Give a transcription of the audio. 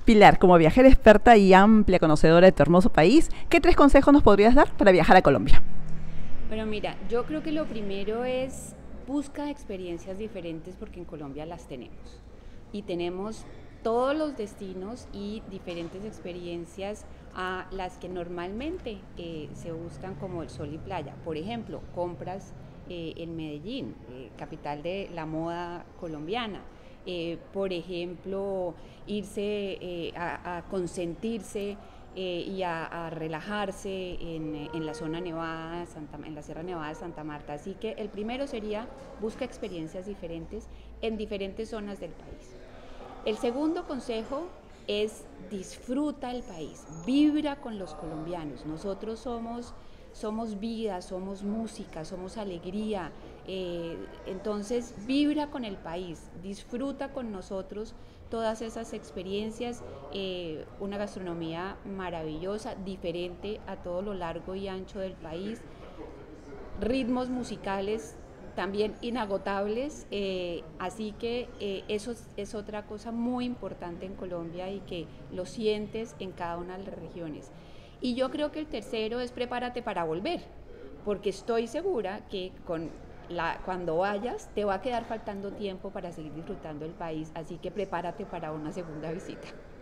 Pilar, como viajera experta y amplia conocedora de tu hermoso país, ¿qué 3 consejos nos podrías dar para viajar a Colombia? Bueno, mira, yo creo que lo primero es busca experiencias diferentes porque en Colombia las tenemos. Y tenemos todos los destinos y diferentes experiencias a las que normalmente se buscan como el sol y playa. Por ejemplo, compras en Medellín, capital de la moda colombiana. Por ejemplo, irse a consentirse y a relajarse en la zona nevada, en la Sierra Nevada de Santa Marta. Así que el primero sería busca experiencias diferentes en diferentes zonas del país. El segundo consejo es disfruta el país, vibra con los colombianos. Nosotros somos vida, somos música, somos alegría. Entonces vibra con el país, disfruta con nosotros todas esas experiencias, una gastronomía maravillosa, diferente a todo lo largo y ancho del país, ritmos musicales también inagotables, así que eso es otra cosa muy importante en Colombia y que lo sientes en cada una de las regiones. Y yo creo que el tercero es prepárate para volver, porque estoy segura que cuando vayas te va a quedar faltando tiempo para seguir disfrutando el país, así que prepárate para una segunda visita.